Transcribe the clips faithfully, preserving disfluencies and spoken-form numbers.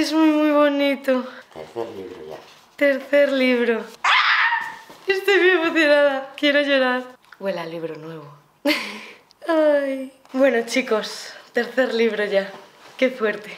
Es muy muy bonito. Tercer libro ya. Tercer libro. Estoy muy emocionada. Quiero llorar. Huele a libro nuevo. Ay. Bueno, chicos, tercer libro ya. Qué fuerte.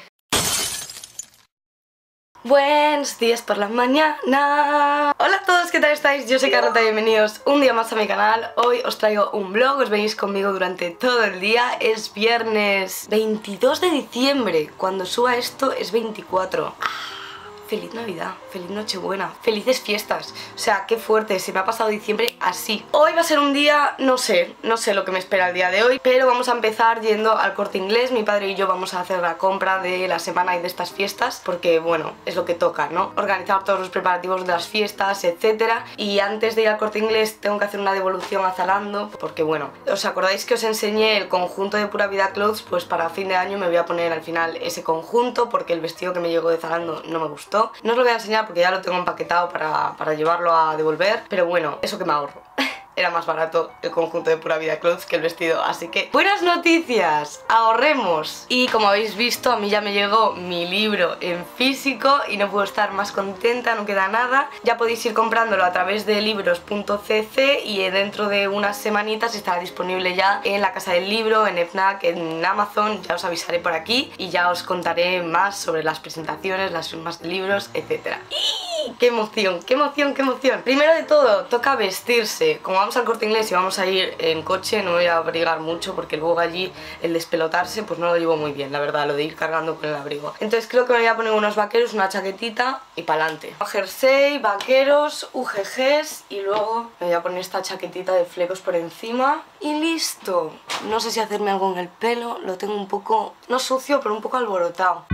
Buenos días por la mañana. Hola a todos, ¿qué tal estáis? Yo soy Carlota y bienvenidos un día más a mi canal. Hoy os traigo un vlog, os venís conmigo durante todo el día. Es viernes veintidós de diciembre. Cuando suba esto es veinticuatro. Feliz Navidad, feliz Nochebuena, felices fiestas. O sea, qué fuerte, se me ha pasado diciembre así. Hoy va a ser un día, no sé, no sé lo que me espera el día de hoy, pero vamos a empezar yendo al Corte Inglés. Mi padre y yo vamos a hacer la compra de la semana y de estas fiestas, porque bueno, es lo que toca, ¿no? Organizar todos los preparativos de las fiestas, etcétera. Y antes de ir al Corte Inglés tengo que hacer una devolución a Zalando, porque bueno, ¿os acordáis que os enseñé el conjunto de Pura Vida Clothes? Pues para fin de año me voy a poner al final ese conjunto, porque el vestido que me llegó de Zalando no me gustó. No os lo voy a enseñar porque ya lo tengo empaquetado para, para llevarlo a devolver, pero bueno, eso que me ahorro. Era más barato el conjunto de Pura Vida Clothes que el vestido, así que buenas noticias, ahorremos. Y como habéis visto, a mí ya me llegó mi libro en físico y no puedo estar más contenta, no queda nada. Ya podéis ir comprándolo a través de libros punto cc y dentro de unas semanitas estará disponible ya en la Casa del Libro, en FNAC, en Amazon. Ya os avisaré por aquí y ya os contaré más sobre las presentaciones, las firmas de libros, etcétera. ¡Y! ¡Qué emoción, qué emoción, qué emoción! Primero de todo, toca vestirse. Como vamos al Corte Inglés y vamos a ir en coche, no voy a abrigar mucho porque luego allí el despelotarse pues no lo llevo muy bien, la verdad, lo de ir cargando con el abrigo. Entonces creo que me voy a poner unos vaqueros, una chaquetita y pa'lante. Jersey, vaqueros, U G Gs y luego me voy a poner esta chaquetita de flecos por encima y listo. No sé si hacerme algo en el pelo, lo tengo un poco, no sucio, pero un poco alborotado.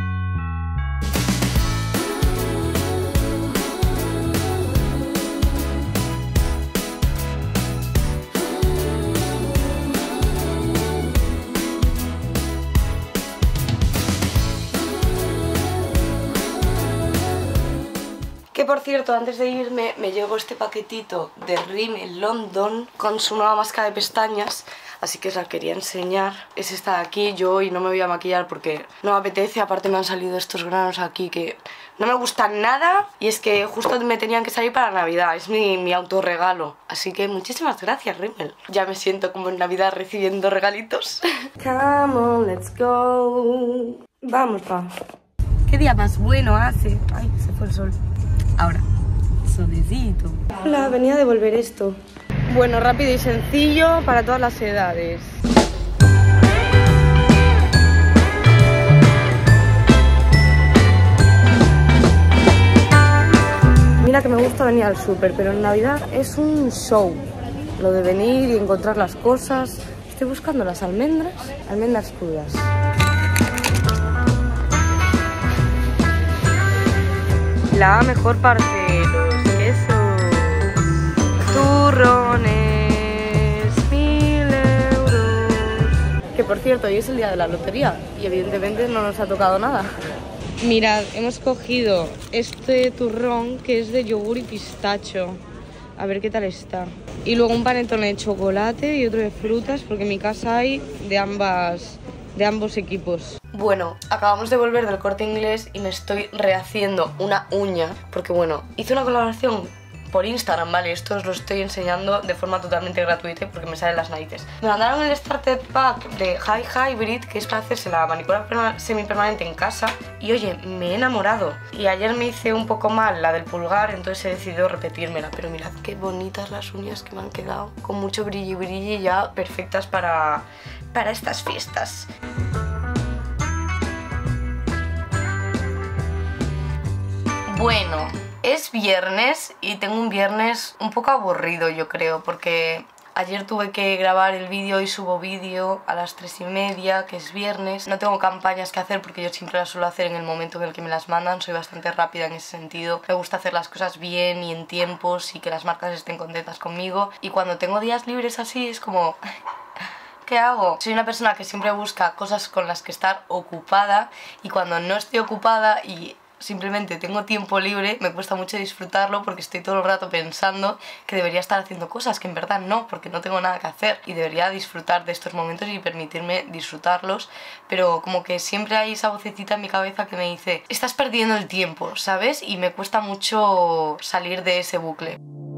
Que por cierto, antes de irme me llegó este paquetito de Rimmel London con su nueva máscara de pestañas, así que os la quería enseñar. Es esta de aquí. Yo hoy no me voy a maquillar porque no me apetece, aparte me han salido estos granos aquí que no me gustan nada y es que justo me tenían que salir para Navidad, es mi, mi autorregalo, así que muchísimas gracias, Rimmel. Ya me siento como en Navidad recibiendo regalitos. Come on, let's go. Vamos, pa. ¿Qué día más bueno hace? Ay, se fue el sol. Ahora, solecito. Hola, venía a devolver esto. Bueno, rápido y sencillo para todas las edades. Mira que me gusta venir al súper, pero en Navidad es un show. Lo de venir y encontrar las cosas. Estoy buscando las almendras, almendras crudas. La mejor parte, los quesos, turrones, mil euros. Que por cierto, hoy es el día de la lotería y evidentemente no nos ha tocado nada. Mirad, hemos cogido este turrón que es de yogur y pistacho. A ver qué tal está. Y luego un panetone de chocolate y otro de frutas, porque en mi casa hay de ambas... de ambos equipos. Bueno, acabamos de volver del Corte Inglés y me estoy rehaciendo una uña porque bueno, hice una colaboración por Instagram, ¿vale? Esto os lo estoy enseñando de forma totalmente gratuita porque me salen las narices. Me mandaron el starter pack de High Hybrid, que es para hacerse la manicura semipermanente en casa y oye, me he enamorado. Y ayer me hice un poco mal la del pulgar, entonces he decidido repetírmela, pero mirad qué bonitas las uñas que me han quedado, con mucho brilli brilli, ya perfectas para, para estas fiestas. Bueno, es viernes y tengo un viernes un poco aburrido, yo creo, porque ayer tuve que grabar el vídeo y subo vídeo a las tres y media, que es viernes. No tengo campañas que hacer porque yo siempre las suelo hacer en el momento en el que me las mandan. Soy bastante rápida en ese sentido. Me gusta hacer las cosas bien y en tiempos y que las marcas estén contentas conmigo. Y cuando tengo días libres así es como... ¿qué hago? Soy una persona que siempre busca cosas con las que estar ocupada y cuando no estoy ocupada y simplemente tengo tiempo libre, me cuesta mucho disfrutarlo porque estoy todo el rato pensando que debería estar haciendo cosas, que en verdad no, porque no tengo nada que hacer y debería disfrutar de estos momentos y permitirme disfrutarlos, pero como que siempre hay esa vocecita en mi cabeza que me dice, estás perdiendo el tiempo, ¿sabes? Y me cuesta mucho salir de ese bucle.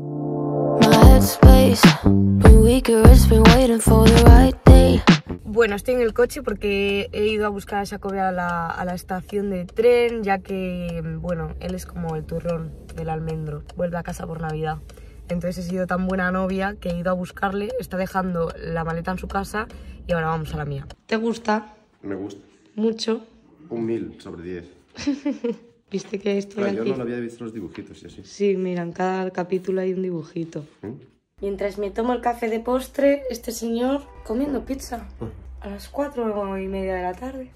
Bueno, estoy en el coche porque he ido a buscar a Jacobe a la, a la estación de tren, ya que, bueno, él es como el turrón del almendro, vuelve a casa por Navidad. Entonces he sido tan buena novia que he ido a buscarle, está dejando la maleta en su casa y ahora vamos a la mía. ¿Te gusta? Me gusta. ¿Mucho? Un mil sobre diez. ¿Viste que estoy claro, aquí? Yo no lo había visto los dibujitos y así. Sí, mira, en cada capítulo hay un dibujito. ¿Mm? Mientras me tomo el café de postre, este señor comiendo pizza a las cuatro y media de la tarde.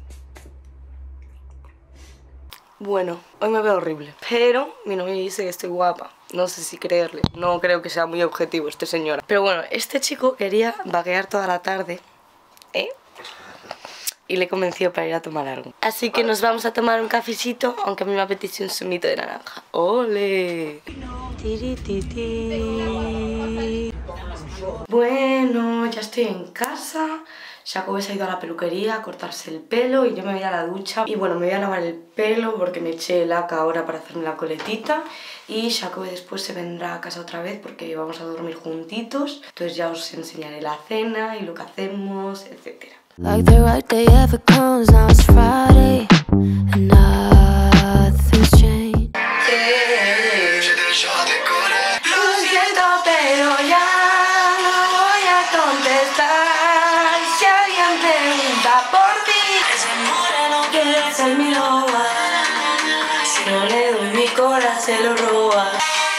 Bueno, hoy me veo horrible, pero mi novio dice que estoy guapa. No sé si creerle, no creo que sea muy objetivo este señor. Pero bueno, este chico quería vaguear toda la tarde, ¿eh? Y le convenció para ir a tomar algo. Así que nos vamos a tomar un cafecito, aunque a mí me apetece un zumito de naranja. ¡Ole! Tiri, ti, ti. Bueno, ya estoy en casa. Jacobe se ha ido a la peluquería a cortarse el pelo y yo me voy a la ducha. Y bueno, me voy a lavar el pelo porque me eché laca ahora para hacerme la coletita. Y Jacobe después se vendrá a casa otra vez porque vamos a dormir juntitos. Entonces ya os enseñaré la cena y lo que hacemos, etcétera. Like the right day ever comes, now it's Friday and nothing's changed. Lo siento, pero ya no voy a contestar. Si alguien pregunta por ti, ese moreno quiere ser mi loba. Si no le doy mi corazón, se lo roba.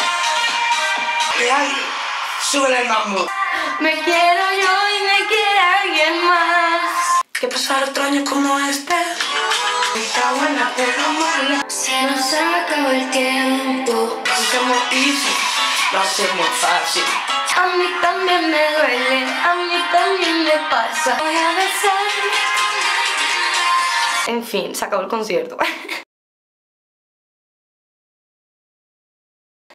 Ay, sube el mambo. Me quiero yo y me quiere alguien más. Que pasar otro año como este. Está buena pero mala. Se nos acabó el tiempo. Hacemos easy, lo hacemos fácil. A mí también me duele, a mí también me pasa. Voy a besarme. En fin, se acabó el concierto.